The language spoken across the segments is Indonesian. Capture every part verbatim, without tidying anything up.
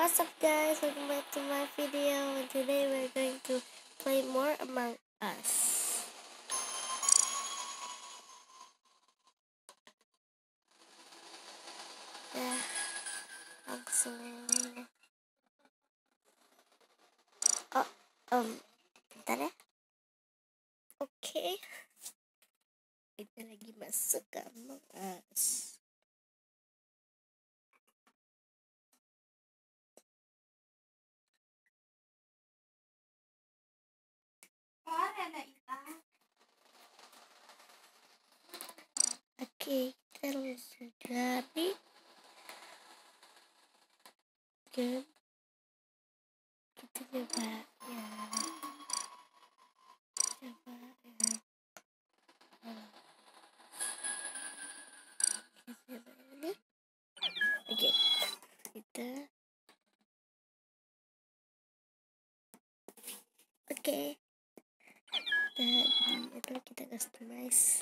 What's up guys, welcome back to my video, and today we're going to play more Among Us. Ya, langsung. Oh, um, bentar ya. Oke, okay. Kita lagi masuk ke Among Us. Oke, kita langsung dari game. Kita coba ya, coba ya. Oh. Kita coba ini. Oke, kita. Oke. Dan itu kita customize.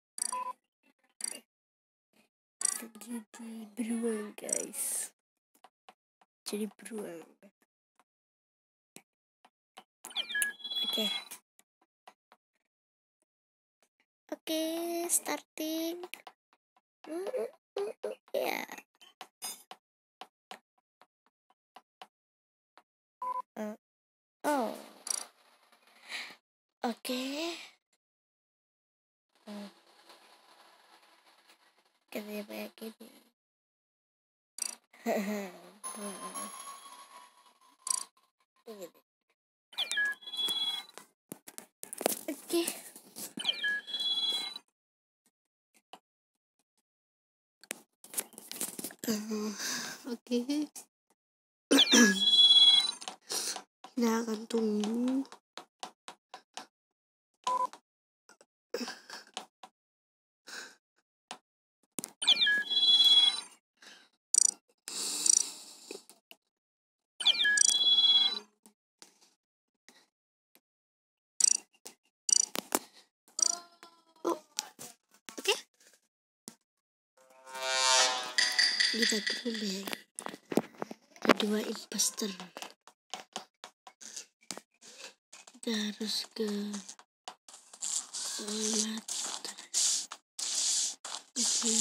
Kita jadi beruang guys. Jadi beruang. Oke. Oke, starting. Uh, uh, uh, uh, ya. Uh, oh. Oke. Okay. Uh. Kita kayak gini. Oke. Oke. Kita akan tunggu. Kita berubah kedua imposter. Kita harus ke toilet. Oke,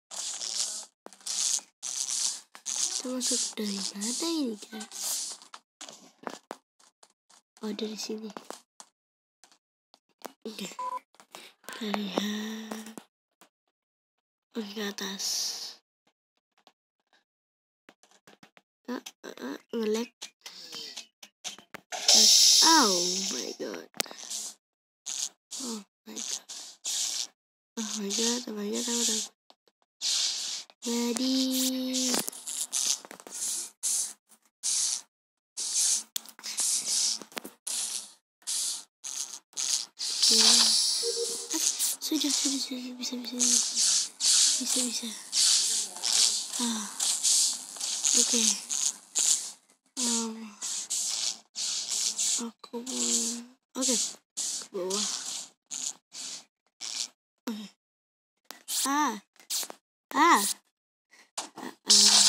kita masuk dari mana ini guys? Oh, dari sini. Oke, kita lihat. Oke, ke atas. Uh, uh, uh, nge-lag. Oh my god. Oh my god. Oh my god, oh my god, oh my god. Jadi sudah, sudah, sudah, bisa, bisa, bisa, bisa. Ah, oke. Okay. Um, aku oke okay. Ke bawah. Okay. Ah, ah, ah, ah.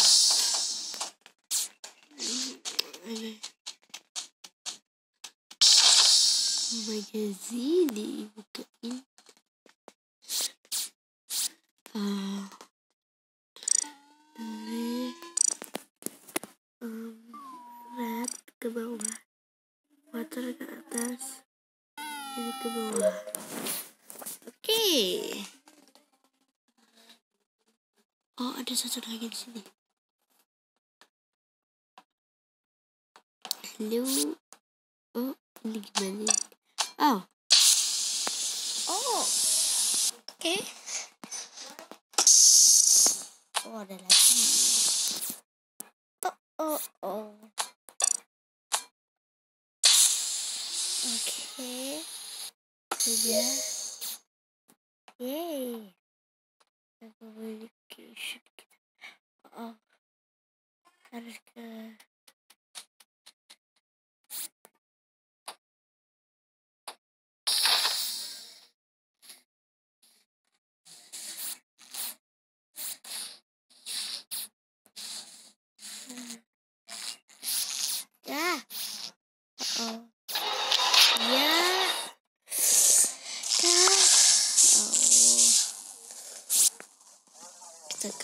Okay. Magazine dibukain. Ah, dari um, red ke bawah, water ke atas, ini ke bawah. Oke. Okay. Oh, ada satu lagi di sini. Halo. Oh, ini gimana? Oh. Oh. Oke. Okay. Oh, ada lagi. Oh, oh, oh. Oke. Okay. Sudah. Yay. Communication kita. Oh. Harus ke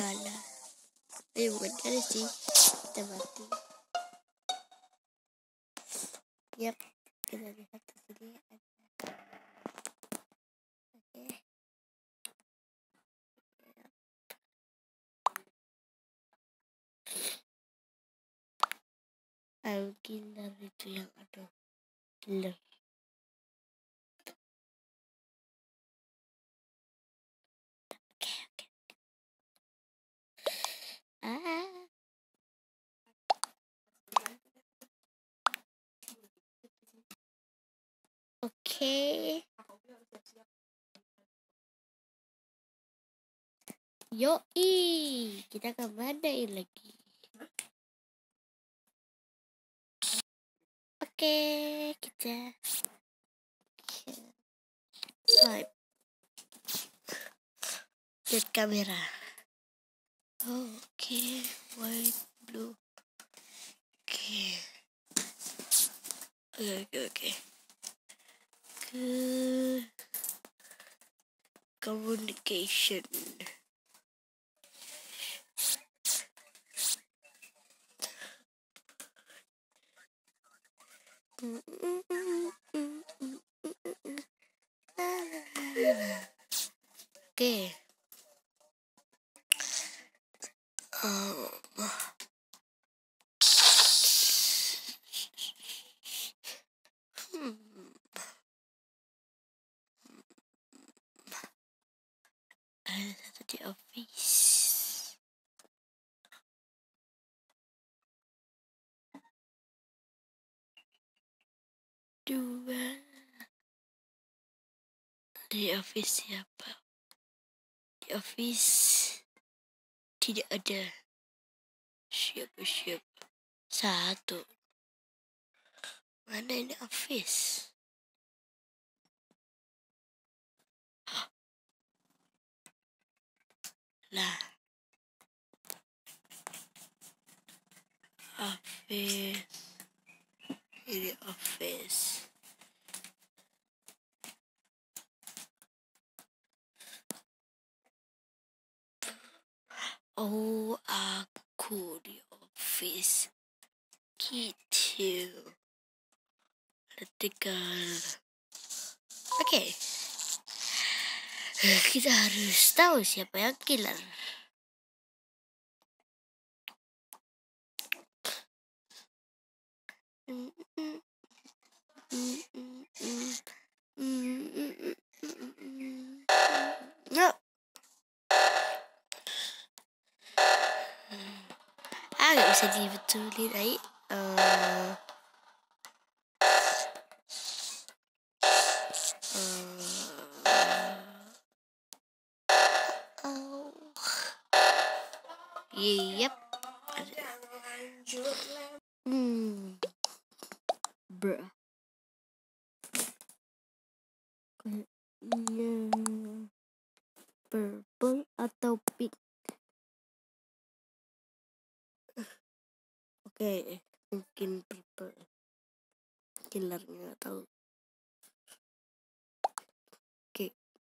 kalah. Eh bukan kalah sih, kita mati. Yap, kita lihat di sini ada. Oke. Ayo killer itu yang ada killer. Oke oke. Ah. Oke. Yoi, kita kemana lagi? Oke, kita swipe. Lihat kamera. Oh, oke, okay. White, blue. Oke. Okay. Oke, okay, oke, okay, oke. Ke communication. Oke. Um, hmm. Ada satu di office. Dua. Di office siapa? Di office tidak ada. Siapa-siapa. Satu. Mana ini office? Lah. Office. Ini office. Oh, aku di office. Gitu. Vertikal. Oke. Okay. Kita harus tahu siapa yang killer. No. Ah, gak bisa dibetulin, ay. Uh, uh, oh. Yep. Hmm. Bruh. Yeah. Purple atau pink? Oke, okay. Mungkin purple. Killernya nggak tahu. Oke. Okay.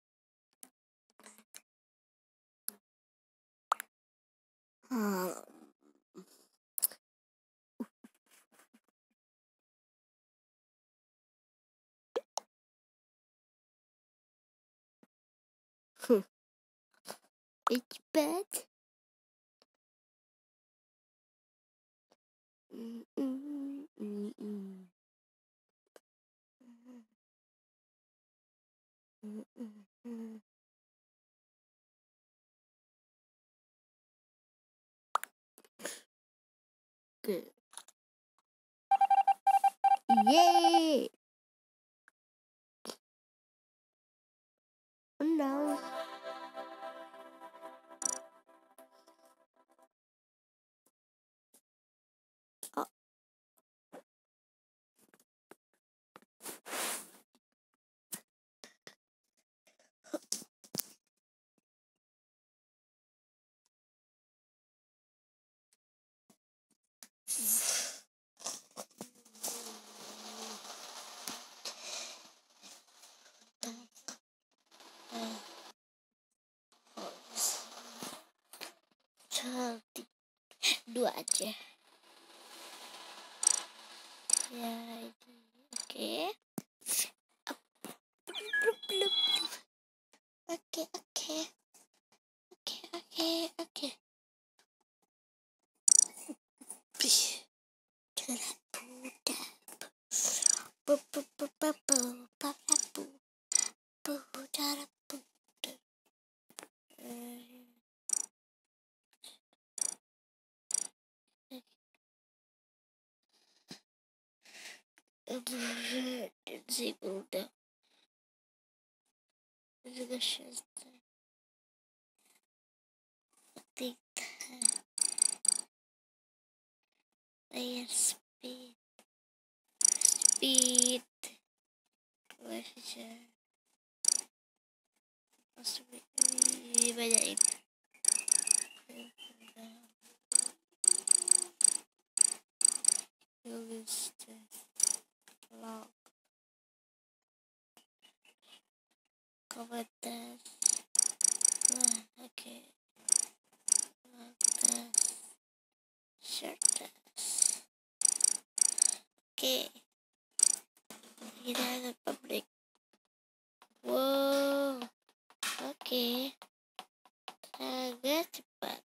Hmm. It's bad. Mm -mm, mm -mm. Mm -mm. Good. Yay! Oh no. Oh. aja ya ini. Oke oke oke oke oke oke jalan Buddha bu bu bu bu bu bu bu bu jalan Buddha. Si Buddha juga Shasta ketika layar speed speed wajah masuk banyak ini log komentar nah oke okay. Shirt test oke okay. Kita ada public wow oke okay. Agak cepat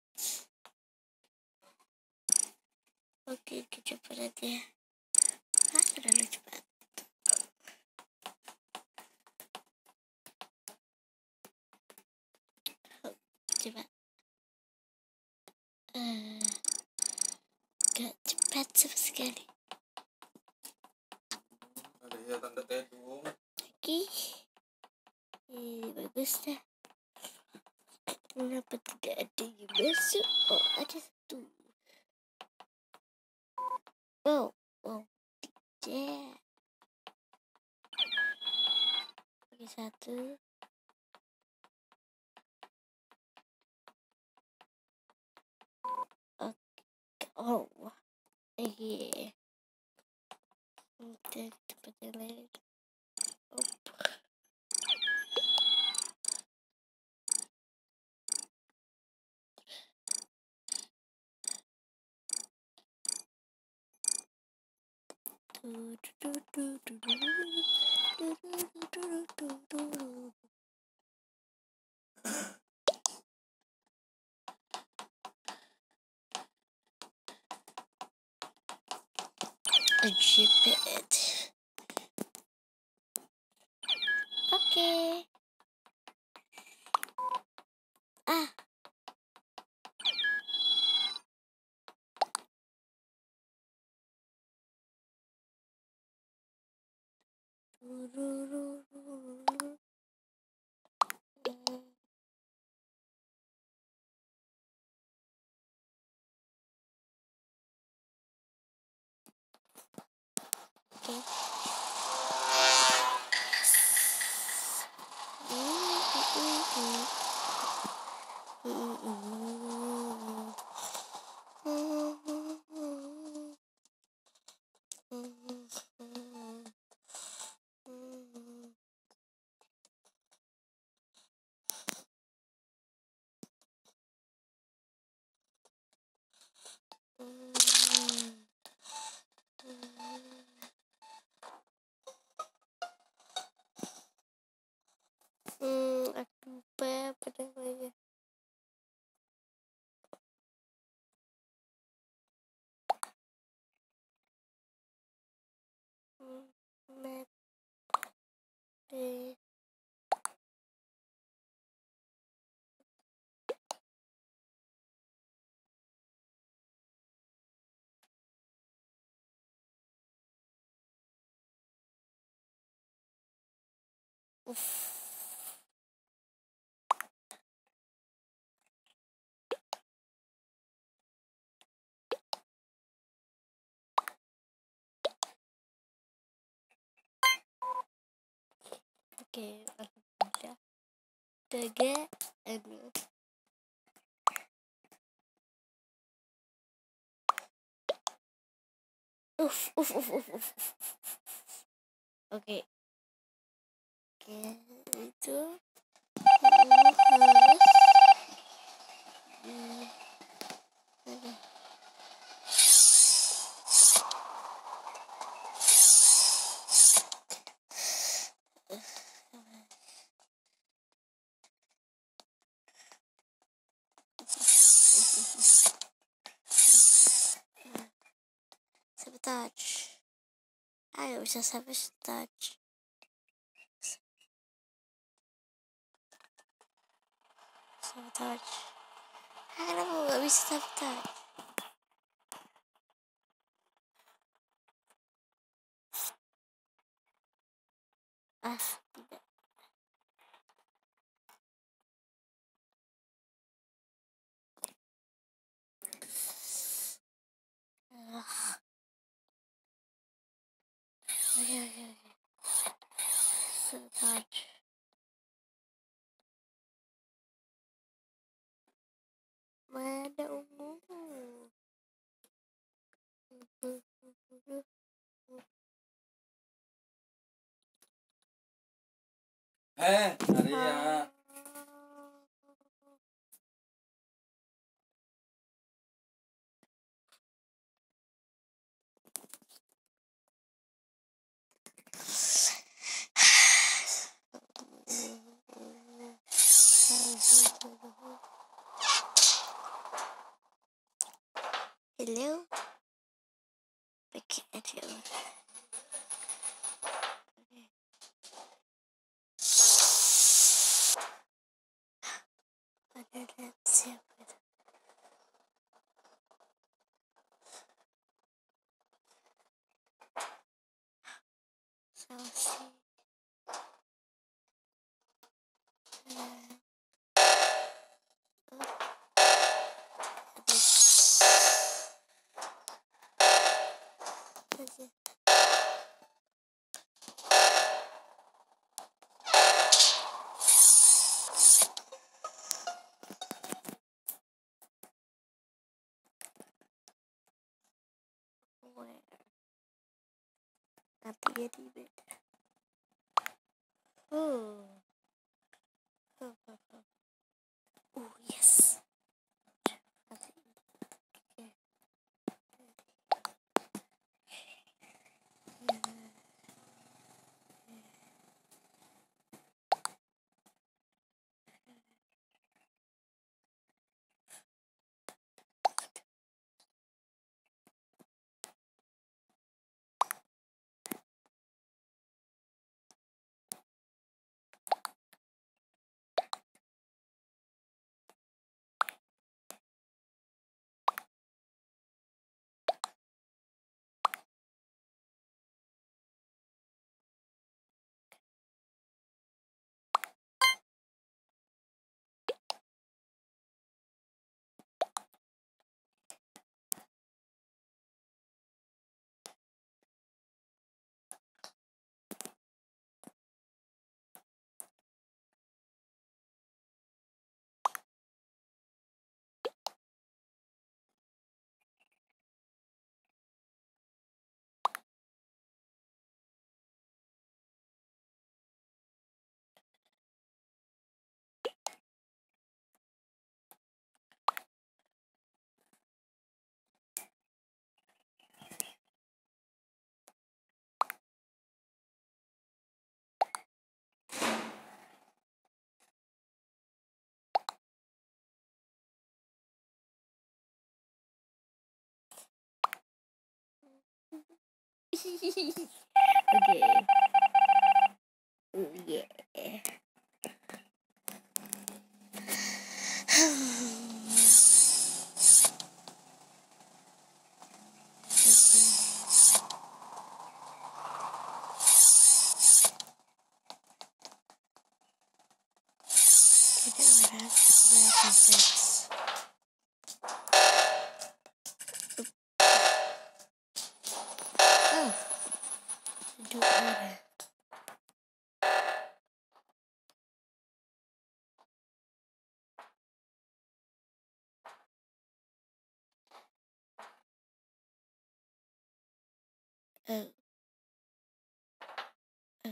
oke okay, kecepatan ya ah terlalu cepat oh, cepat uh, gak cepat sama sekali ada ya tanda tedung oke eh, bagus dah kenapa tidak ada yang masuk oh ada satu oh oh tiga oke satu oke oh iya kita ke tempat yang lain oh. Jepit oke ah Hmm, aku lupa apa namanya. Hmm, map deh. Uff. Oke, udah tiga anu uff uff uff uff uff oke oke itu harus di ada sabotage. Ah, gak bisa sabotage. Sabotage. Ah, kenapa gak bisa sabotage? Ah, tidak. Ah. Oke, oke, oke. Sabotage. Mana ungu? Eh, Arya. Hello? I can't hear. Okay, let's see. So, see. Where? Not yet even. Oh. Oh, oh, oh. Oh, yes. Okay. Okay. Oh, yeah. Oh, don't matter. Oh. Oh.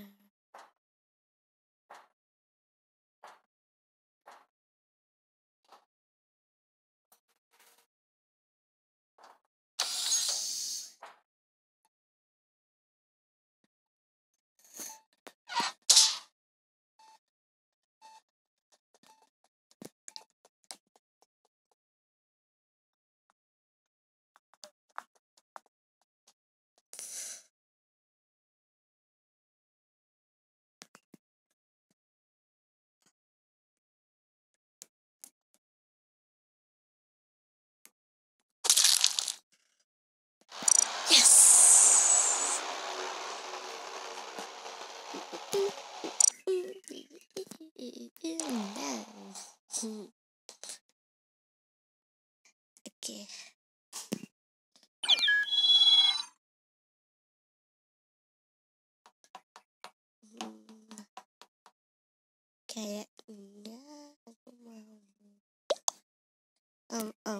Oke. Hmm, kayaknya aku mau. Oh, oh.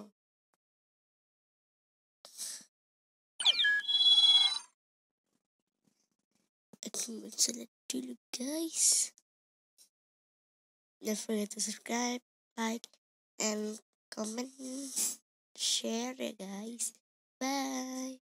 Aku mau selesai dulu guys. Don't forget to subscribe, like, and comment, share ya guys. Bye.